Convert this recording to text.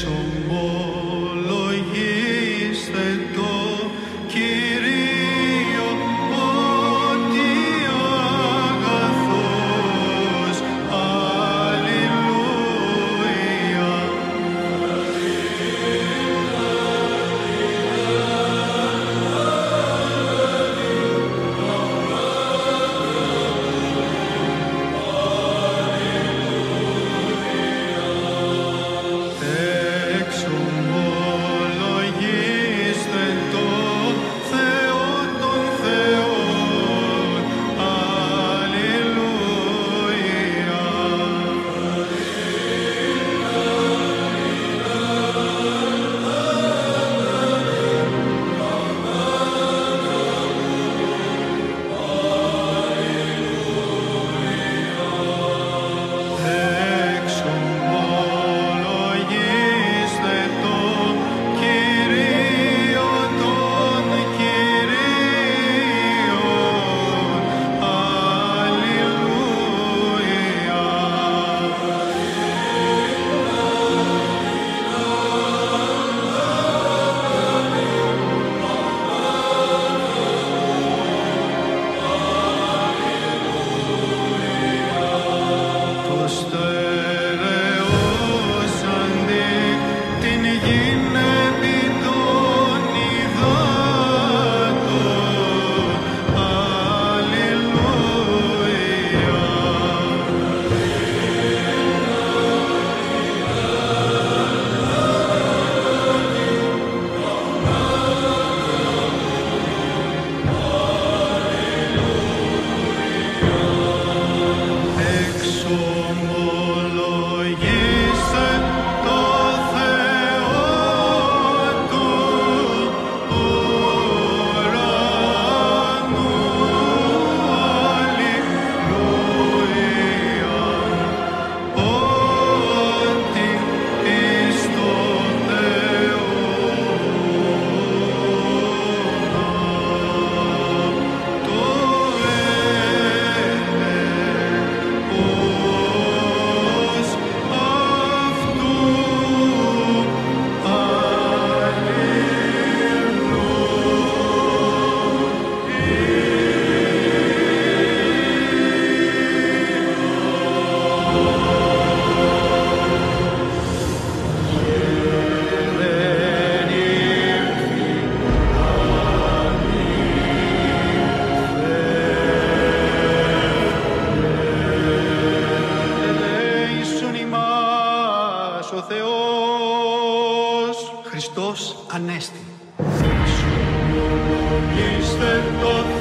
Εξομολογήστε το Κυρίο ότι αγαθός. Αλληλούια. Εξομολογήστε το Θεό των Θεών. Αλληλούια. Εξομολογήστε το Κυρίο των Κυρίων. Αλληλούια. Το στερεώσαντι την γην επί των υδάτων. Αλληλούια. Εξομολογήστε το Θεό του ουρανού. Αλληλούια. Ότι εις τον αιώνα το έλεος αυτού. Ελέησον ημάς ο Θεός. Χριστός Ανέστη. Εξομολογήστε το